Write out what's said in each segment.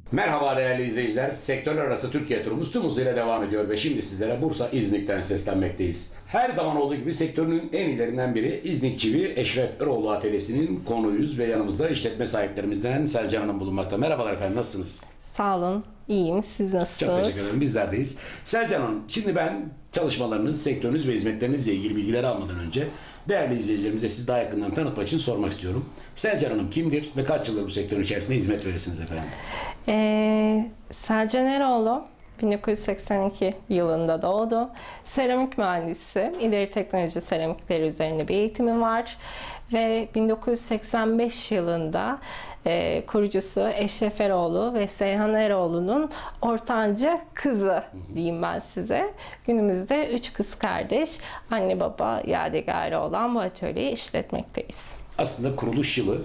Merhaba değerli izleyiciler. Sektörler arası Türkiye turumuz tüm hızıyla devam ediyor ve şimdi sizlere Bursa İznik'ten seslenmekteyiz. Her zaman olduğu gibi sektörünün en iyilerinden biri İznik Çivi Eşref Eroğlu Atölyesi'nin konuyuz ve yanımızda işletme sahiplerimizden Selcan Hanım bulunmakta. Merhabalar efendim, nasılsınız? Sağ olun, iyiyim. Siz nasılsınız? Çok teşekkür ederim. Bizlerdeyiz. Selcan Hanım, şimdi ben çalışmalarınız, sektörünüz ve hizmetlerinizle ilgili bilgileri almadan önce değerli izleyicilerimize sizi daha yakından tanıtmak için sormak istiyorum. Selcan Hanım kimdir ve kaç yıldır bu sektörün içerisinde hizmet verirsiniz efendim? Selcan Eroğlu 1982 yılında doğdu. Seramik mühendisi, ileri teknoloji seramikleri üzerine bir eğitimi var. Ve 1985 yılında kurucusu Eşref Eroğlu ve Seyhan Eroğlu'nun ortanca kızı diyeyim ben size. Günümüzde 3 kız kardeş, anne baba yadigarı olan bu atölyeyi işletmekteyiz. Aslında kuruluş yılı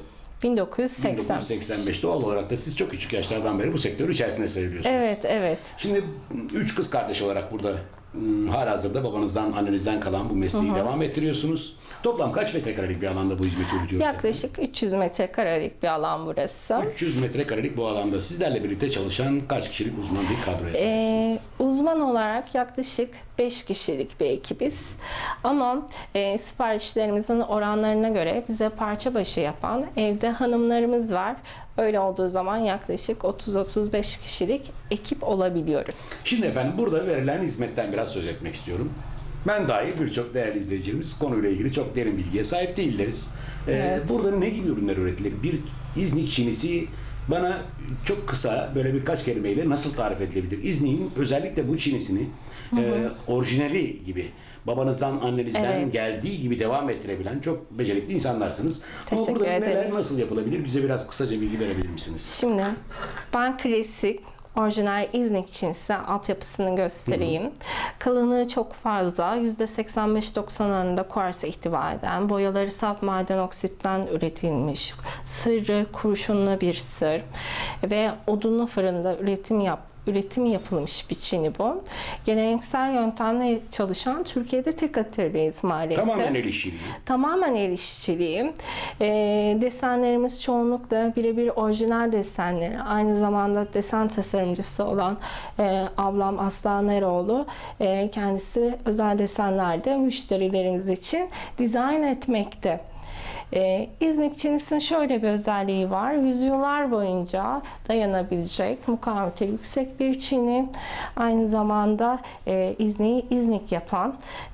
1985. Doğal olarak da siz çok küçük yaşlardan beri bu sektörün içerisinde seyrediyorsunuz. Evet, evet. Şimdi 3 kız kardeş olarak burada halihazırda babanızdan, annenizden kalan bu mesleği devam ettiriyorsunuz. Toplam kaç metrekarelik bir alanda bu hizmeti yürütüyorsunuz? Yaklaşık 300 metrekarelik bir alan burası. 300 metrekarelik bu alanda sizlerle birlikte çalışan kaç kişilik uzman bir kadroya sahipsiniz? Uzman olarak yaklaşık 5 kişilik bir ekibiz. Ama siparişlerimizin oranlarına göre bize parça başı yapan evde hanımlarımız var. Öyle olduğu zaman yaklaşık 30-35 kişilik ekip olabiliyoruz. Şimdi efendim burada verilen hizmetten biraz söz etmek istiyorum. Ben dahil birçok değerli izleyicilerimiz konuyla ilgili çok derin bilgiye sahip değilleriz. Burada ne gibi ürünler üretilir? Bir İznik çinisi bana çok kısa böyle birkaç kelimeyle nasıl tarif edilebilir? İznik'in özellikle bu çinisini orijinali gibi babanızdan, annenizden geldiği gibi devam ettirebilen çok becerikli insanlarsınız. Ama Teşekkür burada neler ederiz. nasıl yapılabilir? Bize biraz kısaca bilgi verebilir misiniz? Şimdi ben klasik orijinal İznik için size altyapısını göstereyim. Kalınlığı çok fazla. %85-90 oranında kuarsa ihtiva eden, boyaları saf maden oksitten üretilmiş, sırrı kurşunlu bir sır ve odunlu fırında üretimi yapılmış bir çini bu. Geleneksel yöntemle çalışan Türkiye'de tek atölyeyiz maalesef. Tamamen el işçiliği. Tamamen el işçiliği. Desenlerimiz çoğunlukla birebir orijinal desenleri. Aynı zamanda desen tasarımcısı olan ablam Aslan Eroğlu kendisi özel desenlerde müşterilerimiz için dizayn etmekte. İznik çinisinin şöyle bir özelliği var. Yüzyıllar boyunca dayanabilecek, mukavemeti yüksek bir çini. Aynı zamanda İznik'i İznik yapan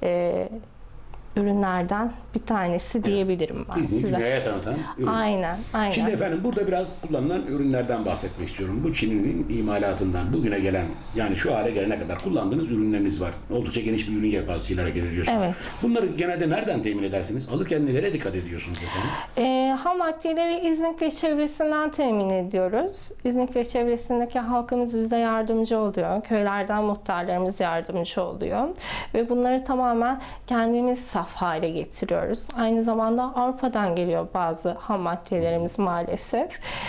ürünlerden bir tanesi diyebilirim ben İznik'i size. dünyaya tanıtan ürün. Aynen. Şimdi efendim burada biraz kullanılan ürünlerden bahsetmek istiyorum. Bu Çin'in imalatından bugüne gelen, yani şu hale gelene kadar kullandığınız ürünleriniz var. Oldukça geniş bir ürün yelpazesiyle hareket ediyorsunuz. Evet. Bunları genelde nereden temin edersiniz? Alırken nelere dikkat ediyorsunuz efendim? Ham maddeleri İznik ve çevresinden temin ediyoruz. İznik ve çevresindeki halkımız bize yardımcı oluyor. Köylerden muhtarlarımız yardımcı oluyor. Ve bunları tamamen kendimiz saf hale getiriyoruz. Aynı zamanda Avrupa'dan geliyor bazı ham maddelerimiz maalesef.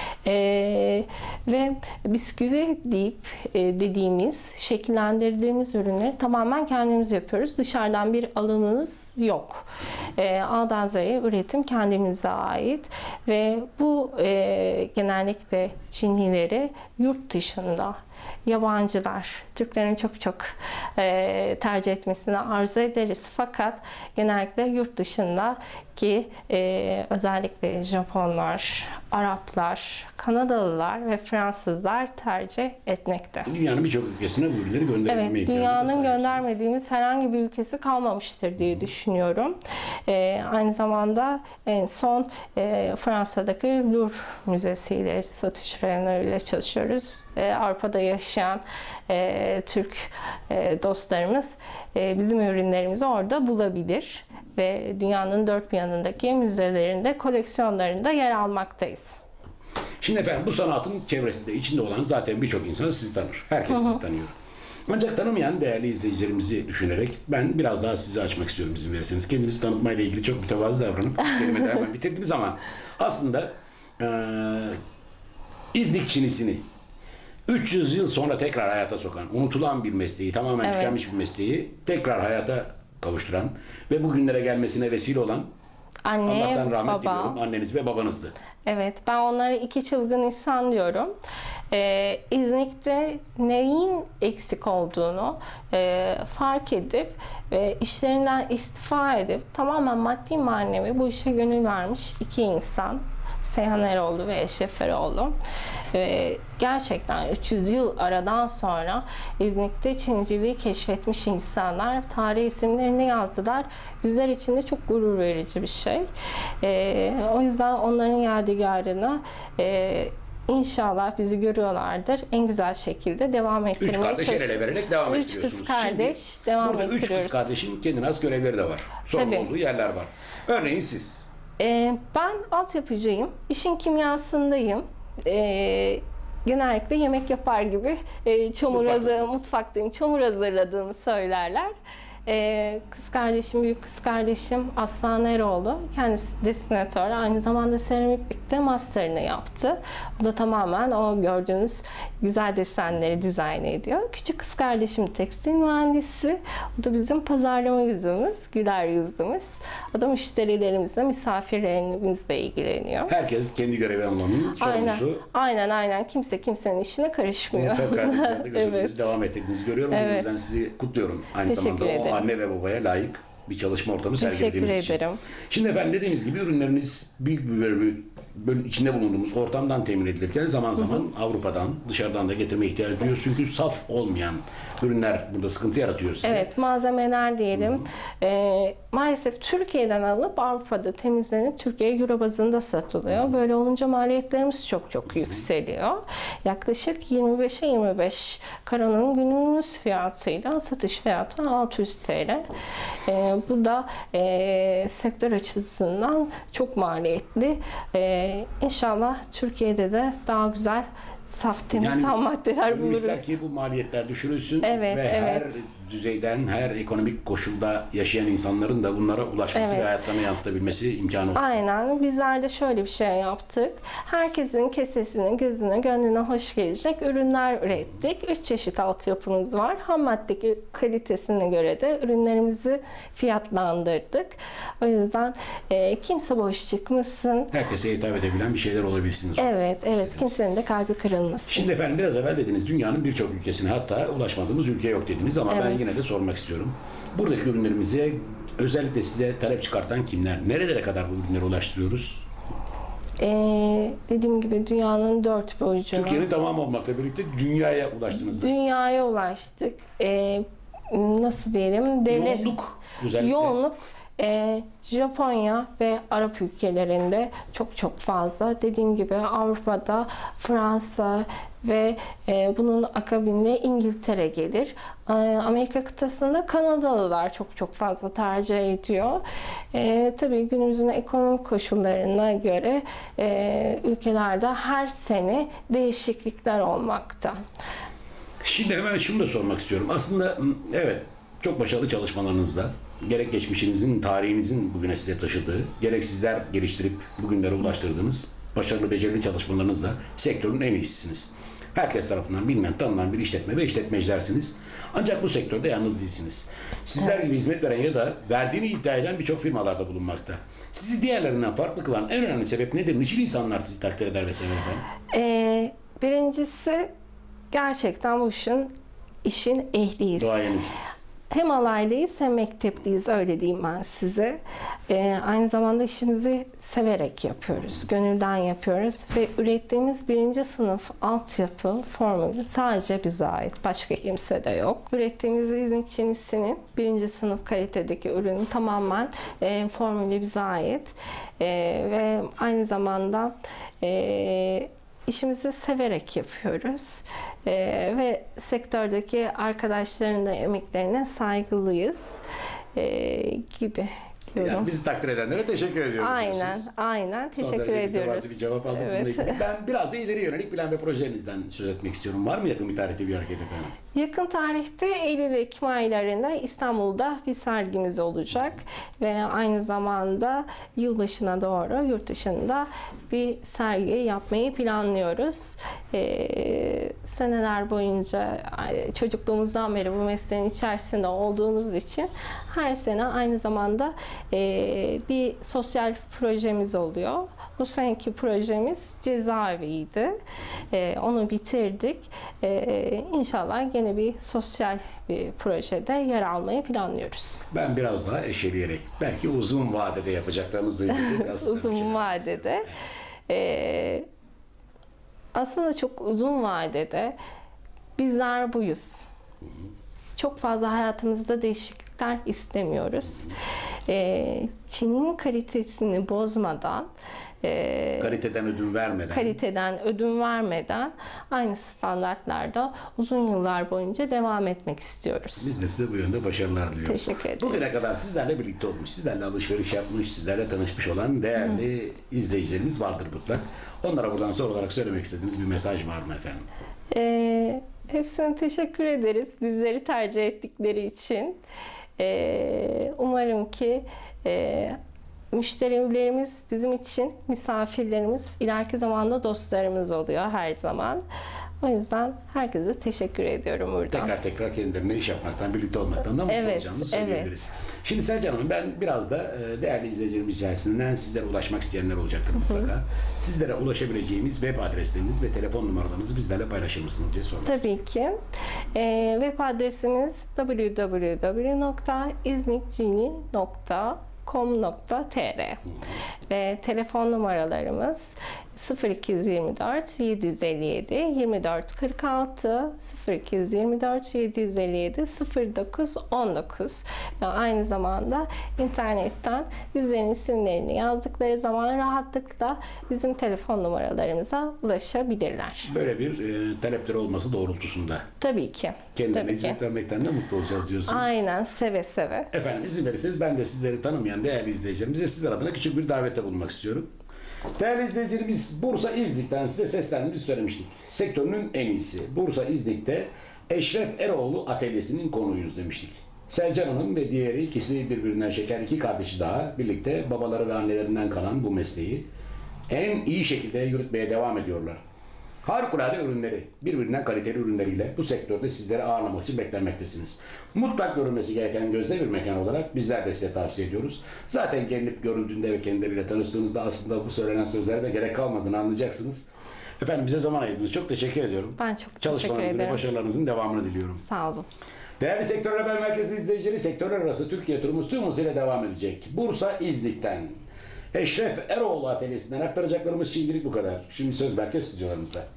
Ve bisküvi deyip dediğimiz, şekillendirdiğimiz ürünleri tamamen kendimiz yapıyoruz. Dışarıdan bir alımımız yok. A'dan Z'ye üretim kendimize ait ve bu genellikle Çinlileri yurt dışında yabancılar, Türklerin çok tercih etmesini arzu ederiz. Fakat genellikle yurt dışındaki özellikle Japonlar, Araplar, Kanadalılar ve Fransızlar tercih etmekte. Dünyanın birçok ülkesine bu ürünleri gönderilme Evet, imkanı da dünyanın sahipsiniz. göndermediğimiz herhangi bir ülkesi kalmamıştır diye düşünüyorum. Aynı zamanda en son Fransa'daki Louvre Müzesi ile satış reyonlarıyla çalışıyoruz. Avrupa'da yaşayan Türk dostlarımız bizim ürünlerimizi orada bulabilir ve dünyanın dört bir yanındaki müzelerinde, koleksiyonlarında yer almaktayız. Şimdi efendim bu sanatın çevresinde, içinde olan zaten birçok insan sizi tanır. Herkes sizi tanıyor. Ancak tanımayan değerli izleyicilerimizi düşünerek ben biraz daha sizi açmak istiyorum izin verirseniz. Kendinizi tanıtmayla ilgili çok mütevazı davranıp kelimede hemen bitirdiniz ama aslında İznik çinisini 300 yıl sonra tekrar hayata sokan, unutulan bir mesleği, tamamen tükenmiş bir mesleği tekrar hayata kavuşturan ve bugünlere gelmesine vesile olan Anne, Allah'tan rahmet baba. diliyorum, anneniz ve babanızdı. Evet, ben onlara iki çılgın insan diyorum. İznik'te neyin eksik olduğunu fark edip işlerinden istifa edip tamamen maddi manevi bu işe gönül vermiş iki insan. Seyhan Eroğlu ve Eşref Eroğlu. Gerçekten 300 yıl aradan sonra İznik'te Çinciliği keşfetmiş insanlar tarih isimlerini yazdılar. Bizler için de çok gurur verici bir şey. O yüzden onların yadigarına İnşallah bizi görüyorlardır. En güzel şekilde devam ettirmeye çalışıyoruz. 3 kardeş el ele vererek devam ettiriyorsunuz. 3 kız kardeş Şimdi, devam burada ettiriyoruz. Burada 3 kız kardeşin kendine az görevleri de var. Sorumlu Tabii. olduğu yerler var. Örneğin siz. Ben altyapıcıyım. İşin kimyasındayım. Genellikle yemek yapar gibi mutfaktayım. Çamur hazırladığımı söylerler. Kız kardeşim, büyük kız kardeşim Aslan Eroğlu. Kendisi desenatör. Aynı zamanda seramikte master'ını yaptı. O da tamamen o gördüğünüz güzel desenleri dizayn ediyor. Küçük kız kardeşim tekstil mühendisi. O da bizim pazarlama yüzümüz, güler yüzümüz. O da müşterilerimizle, misafirlerimizle ilgileniyor. Herkes kendi görev alanının sorumlusu. Aynen. Kimse kimsenin işine karışmıyor. Evet. Devam ettiğinizi görüyorum. Evet. O yüzden sizi kutluyorum. Aynı Teşekkür zamanda ederim. o anne ve babaya layık bir çalışma ortamı sergilediğiniz için. Teşekkür ederim. Şimdi efendim dediğiniz gibi ürünleriniz büyük bir bölümü içinde bulunduğumuz ortamdan temin edilirken zaman zaman Avrupa'dan, dışarıdan da getirmeye ihtiyaç duyuyor. Çünkü saf olmayan ürünler burada sıkıntı yaratıyor size. Evet, malzemeler diyelim. Maalesef Türkiye'den alıp Avrupa'da temizlenip Türkiye euro bazında satılıyor. Böyle olunca maliyetlerimiz çok yükseliyor. Yaklaşık 25'e 25 karonun günümüz fiyatıyla satış fiyatı 600 TL. Bu da sektör açısından çok maliyetli. İnşallah Türkiye'de de daha güzel saf temiz ham maddeler buluruz. İster ki bu maliyetler düşürülsün Evet, ve her düzeyden, her ekonomik koşulda yaşayan insanların da bunlara ulaşması ve hayatlarına yansıtabilmesi imkanı olsun. Aynen. Bizler de şöyle bir şey yaptık. Herkesin kesesine, gözüne, gönlüne hoş gelecek ürünler ürettik. 3 çeşit altyapımız var. Ham madde kalitesine göre de ürünlerimizi fiyatlandırdık. O yüzden kimse boş çıkmasın. Herkese hitap edebilen bir şeyler olabilsin. Evet. Kimsenin de kalbi kırılmasın. Şimdi efendim biraz evvel dediniz dünyanın birçok ülkesine, hatta ulaşmadığımız ülke yok dediniz ama ben yine de sormak istiyorum. Buradaki ürünlerimize özellikle size talep çıkartan kimler? Nerelere kadar bu ürünleri ulaştırıyoruz? Dediğim gibi dünyanın dört bir ucuna. Türkiye'nin tamamı olmakla birlikte dünyaya ulaştınız. Dünyaya ulaştık. Nasıl diyelim? Yoğunluk özellikle. Yoğunluk Japonya ve Arap ülkelerinde çok fazla. Dediğim gibi Avrupa'da, Fransa ve bunun akabinde İngiltere gelir. Amerika kıtasında Kanadalılar çok fazla tercih ediyor. Tabii günümüzün ekonomik koşullarına göre ülkelerde her sene değişiklikler olmakta. Şimdi hemen şunu da sormak istiyorum. Aslında evet, çok başarılı çalışmalarınızla gerek geçmişinizin, tarihinizin bugüne size taşıdığı, gerek sizler geliştirip bugünlere ulaştırdığınız başarılı, becerili çalışmalarınızla sektörün en iyisisiniz. Herkes tarafından bilinen, tanınan bir işletme ve işletmecilersiniz. Ancak bu sektörde yalnız değilsiniz. Sizler gibi hizmet veren ya da verdiğini iddia eden birçok firmalarda bulunmakta. Sizi diğerlerinden farklı kılan en önemli sebep nedir? Niçin insanlar sizi takdir eder ve sever efendim? Birincisi gerçekten bu işin ehliyiz. Doğayanısınız. Hem alaylıyız hem mektepliyiz, öyle diyeyim ben size. Aynı zamanda işimizi severek yapıyoruz, gönülden yapıyoruz ve ürettiğimiz 1. sınıf altyapı formülü sadece bize ait, başka kimse de yok. Ürettiğimiz İznik Çinisi'nin 1. sınıf kalitedeki ürünü tamamen formülü bize ait ve aynı zamanda İşimizi severek yapıyoruz ve sektördeki arkadaşların da emeklerine saygılıyız gibi diyorum. Yani bizi takdir edenlere teşekkür ediyoruz. Aynen. Teşekkür ediyoruz. Bir cevap aldım bununla ilgili. Ben biraz da ileri yönelik plan ve projelerinizden söz etmek istiyorum. Var mı yakın bir tarihte bir hareket efendim? Yakın tarihte Eylül-Ekim aylarında İstanbul'da bir sergimiz olacak ve aynı zamanda yılbaşına doğru yurt dışında bir sergi yapmayı planlıyoruz. Seneler boyunca çocukluğumuzdan beri bu mesleğin içerisinde olduğumuz için her sene aynı zamanda bir sosyal projemiz oluyor. Bu seneki projemiz cezaeviydi. Onu bitirdik. İnşallah gene bir sosyal bir projede yer almayı planlıyoruz. Ben biraz daha eşeleyerek, belki uzun vadede yapacaklarınızla ilgili biraz sizden bir Uzun şeyler vadede. Aslında çok uzun vadede bizler buyuz. Çok fazla hayatımızda değişiklikler istemiyoruz. Çinin kalitesini bozmadan, kaliteden ödün vermeden aynı standartlarda uzun yıllar boyunca devam etmek istiyoruz. biz de size bu yönde başarılar diliyoruz. Teşekkür ederiz. Bugüne kadar sizlerle birlikte olmuş, sizlerle alışveriş yapmış, sizlerle tanışmış olan değerli izleyicilerimiz vardır mutlak. Onlara buradan son olarak söylemek istediğiniz bir mesaj var mı efendim? Hepsine teşekkür ederiz bizleri tercih ettikleri için. Umarım ki müşterilerimiz bizim için misafirlerimiz, ileriki zamanda dostlarımız oluyor her zaman. O yüzden herkese teşekkür ediyorum buradan. Tekrar kendilerine iş yapmaktan, birlikte olmaktan da mutlu olacağımızı söyleyebiliriz. Şimdi Selcan Hanım, ben biraz da değerli izleyicilerimiz içerisinden sizlere ulaşmak isteyenler olacaktır mutlaka. Sizlere ulaşabileceğimiz web adresleriniz ve telefon numaralarınızı bizlerle paylaşır mısınız diye sormak istiyorum. Tabii ki. Web adresimiz www.iznikcini.com.tr ve telefon numaralarımız 0224 757 24 46 0224 757 09 19 ve aynı zamanda internetten bizlerin isimlerini yazdıkları zaman rahatlıkla bizim telefon numaralarımıza ulaşabilirler. Böyle bir talepleri olması doğrultusunda. Tabii ki. Kendilerine Tabii hizmet ki. vermekten de mutlu olacağız diyorsunuz. Aynen, seve seve. Efendim izin verirseniz ben de sizleri tanımayan değerli izleyicilerimize sizler adına küçük bir davette bulunmak istiyorum. Değerli izleyicilerimiz, Bursa İznik'ten size seslendiğimizi söylemiştik. Sektörünün en iyisi. Bursa İznik'te Eşref Eroğlu Atölyesi'nin konuğuyuz demiştik. Selcan Hanım ve diğeri, ikisi birbirinden şeker iki kardeşi daha birlikte babaları ve annelerinden kalan bu mesleği en iyi şekilde yürütmeye devam ediyorlar. Harikulade ürünleri, birbirinden kaliteli ürünleriyle bu sektörde sizleri ağırlamak için beklenmektesiniz. Mutlak görülmesi gereken gözde bir mekan olarak bizler de size tavsiye ediyoruz. Zaten gelinip görüldüğünde ve kendileriyle tanıştığınızda aslında bu söylenen sözlere de gerek kalmadığını anlayacaksınız. Efendim bize zaman ayırdınız. Çok teşekkür ediyorum. Ben çok teşekkür Çalışmalarınızın ve ederim. başarılarınızın devamını diliyorum. Sağ olun. Değerli Sektör Haber Merkezi izleyicileri, sektörler arası Türkiye turumuz tüm hızıyla devam edecek. Bursa İznik'ten Eşref Eroğlu Atölyesi'nden aktaracaklarımız şimdilik bu kadar. Şimdi söz merkez stüdyolarımızda.